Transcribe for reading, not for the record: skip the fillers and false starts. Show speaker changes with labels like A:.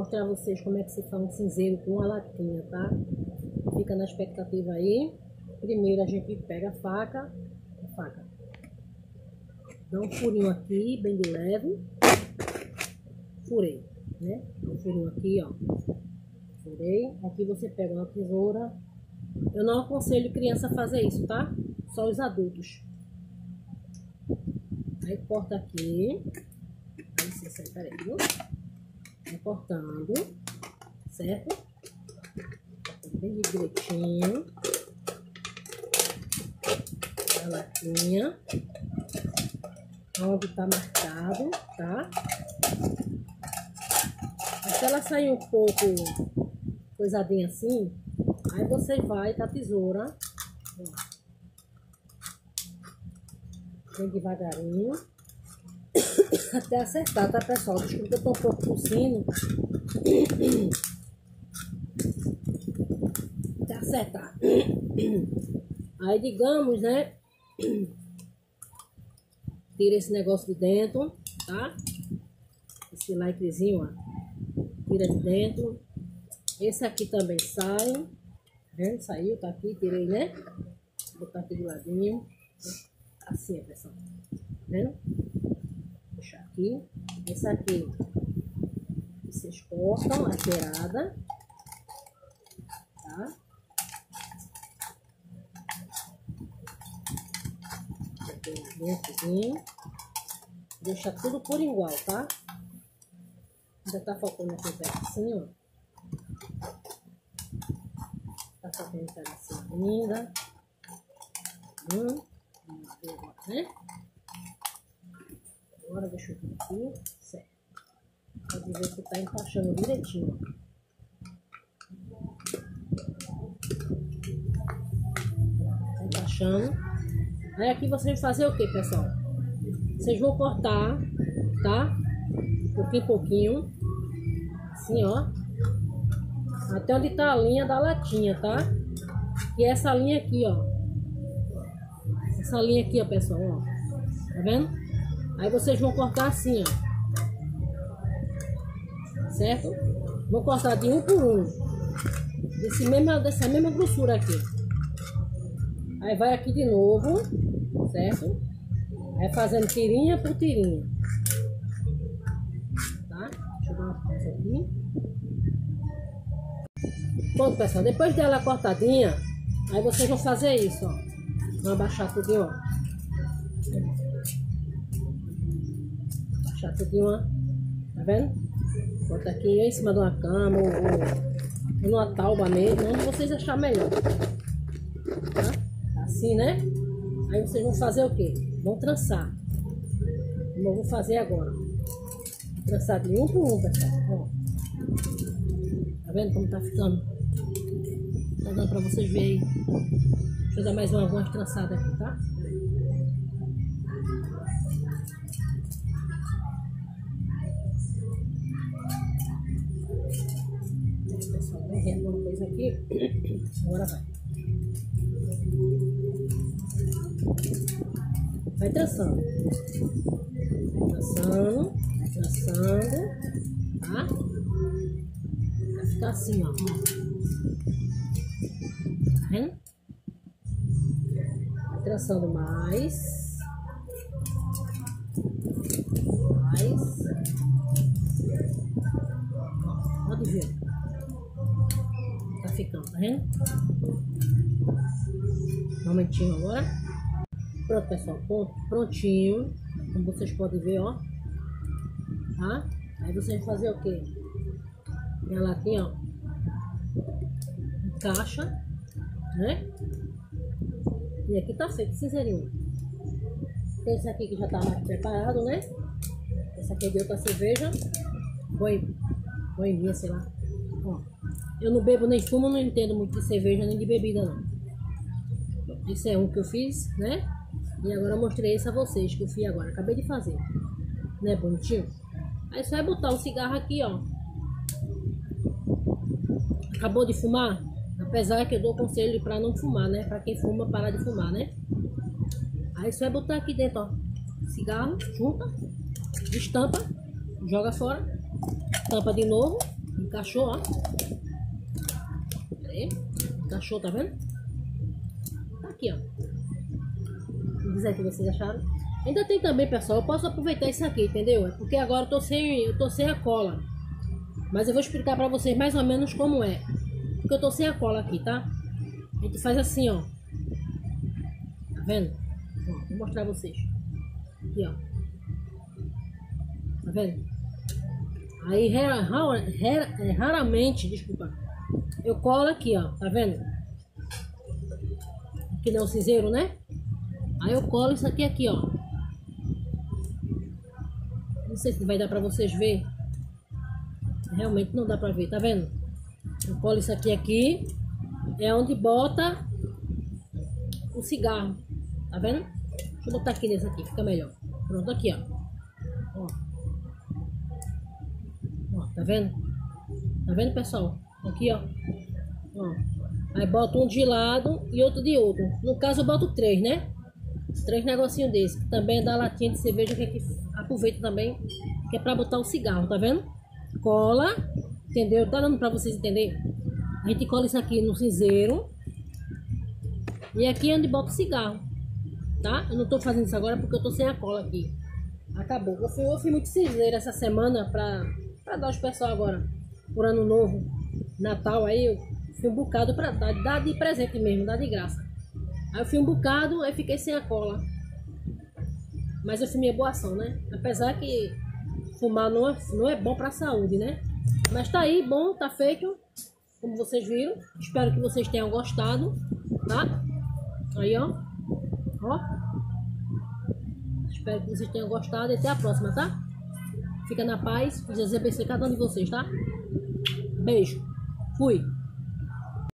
A: mostrar a vocês como é que se faz um cinzeiro com a latinha, tá? Fica na expectativa aí. Primeiro a gente pega a faca, dá um furinho aqui, bem de leve. Furei, né? Um furinho aqui, ó. Furei. Aqui você pega uma tesoura. Eu não aconselho criança a fazer isso, tá? Só os adultos. Aí corta aqui. Aí você separa aí, viu? Vai cortando, certo? Cortando bem direitinho. A latinha. Onde tá marcado, tá? Se ela sair um pouco coisadinha assim, aí você vai com a tesoura, ó, bem devagarinho, até acertar, tá, pessoal? Desculpa que eu tô um pouco tossindo. Até acertar. Aí, digamos, né? Tira esse negócio de dentro, tá? Esse likezinho, ó. Tira de dentro. Esse aqui também sai. Tá vendo? Saiu, tá aqui, tirei, né? Vou botar aqui do ladinho. Assim, pessoal. Tá vendo? Puxar aqui. Esse aqui. Vocês cortam a beirada. Tá? Deixa tudo por igual, tá? Ainda tá faltando aqui um pedacinho, ó. Tá faltando um pedacinho ainda. Né? Agora deixa eu ver aqui. Certo. Pode ver que tá encaixando direitinho, ó. Tá encaixando. Aí aqui vocês vão fazer o que, pessoal? Vocês vão cortar, tá? Pouquinho em pouquinho. Assim, ó. Até onde tá a linha da latinha, tá? E essa linha aqui, ó. Essa linha aqui, ó, pessoal, ó. Tá vendo? Aí vocês vão cortar assim, ó. Certo? Vou cortar de um por um. Dessa mesma grossura aqui. Aí vai aqui de novo, certo? Vai fazendo tirinha por tirinha. Tá? Deixa eu dar uma pausa aqui. Pronto, pessoal. Depois dela cortadinha, aí vocês vão fazer isso, ó. Vão abaixar tudinho, ó. Abaixar tudinho, ó. Tá vendo? Bota aqui em cima de uma cama ou numa tauba mesmo, onde vocês acharem melhor. Tá? Assim, né? Aí vocês vão fazer o quê? Vão trançar. Como eu vou fazer agora. Vou trançar de um por um, pessoal. Ó. Tá vendo como tá ficando? Tá dando pra vocês verem aí. Deixa eu dar mais algumas trançadas aqui, tá? Pessoal, vai errar alguma coisa aqui. Agora vai. Vai traçando. Vai traçando, tá? Vai ficar assim, ó. Tá vendo? Vai traçando mais. Pode ver. Tá ficando, tá vendo? Um momentinho agora. Pronto, pessoal, prontinho, como vocês podem ver, ó, tá? Aí vocês vão fazer o quê? Minha latinha, ó, encaixa, né? E aqui tá feito, cinzeirinho. Tem esse aqui que já tá mais preparado, né? Esse aqui é de outra cerveja, boemia, sei lá. Ó, eu não bebo nem fumo, não entendo muito de cerveja nem de bebida, não. Esse é um que eu fiz, né? E agora eu mostrei esse a vocês, que eu fiz agora. Acabei de fazer. Né, bonitinho? Aí só é botar o cigarro aqui, ó. Acabou de fumar? Apesar que eu dou conselho pra não fumar, né? Pra quem fuma, parar de fumar, né? Aí só é botar aqui dentro, ó. Cigarro, junta, estampa, joga fora, tampa de novo Encaixou, ó. Aí, encaixou, tá vendo? Tá aqui, ó. Me diz aí o que vocês acharam. Ainda tem também, pessoal, eu posso aproveitar isso aqui, entendeu? É porque agora eu tô sem a cola. Mas eu vou explicar pra vocês mais ou menos como é. Porque eu tô sem a cola aqui, tá? A gente faz assim, ó. Tá vendo? Ó, vou mostrar pra vocês. Aqui, ó. Tá vendo? Aí raramente, desculpa, eu colo aqui, ó. Tá vendo? Aqui não é o cinzeiro, né? Aí eu colo isso aqui, ó. Não sei se vai dar pra vocês ver. Realmente não dá pra ver, tá vendo? Eu colo isso aqui. É onde bota o cigarro. Tá vendo? Deixa eu botar aqui nesse aqui, fica melhor. Pronto, aqui, ó. Ó. Ó, tá vendo? Tá vendo, pessoal? Aqui, ó. Ó. Aí boto um de lado e outro de outro. No caso, eu boto 3, né? 3 negocinhos desse. Que também é da latinha de cerveja que a gente aproveita também. Que é pra botar o cigarro, tá vendo? Cola. Entendeu? Tá dando pra vocês entenderem? A gente cola isso aqui no cinzeiro. E aqui é onde bota o cigarro. Tá? Eu não tô fazendo isso agora porque eu tô sem a cola aqui. Acabou. Eu fui muito cinzeiro essa semana pra dar aos pessoal agora. Por ano novo. Natal aí eu fui um bocado pra dar de presente mesmo, dar de graça. Aí eu fui um bocado, aí fiquei sem a cola. Mas eu fumei boa ação, né? Apesar que fumar não é bom pra saúde, né? Mas tá aí, bom, tá feito. Como vocês viram. Espero que vocês tenham gostado, tá? Aí, ó. Ó. Espero que vocês tenham gostado e até a próxima, tá? Fica na paz. Jesus abençoe cada um de vocês, tá? Beijo. Fui.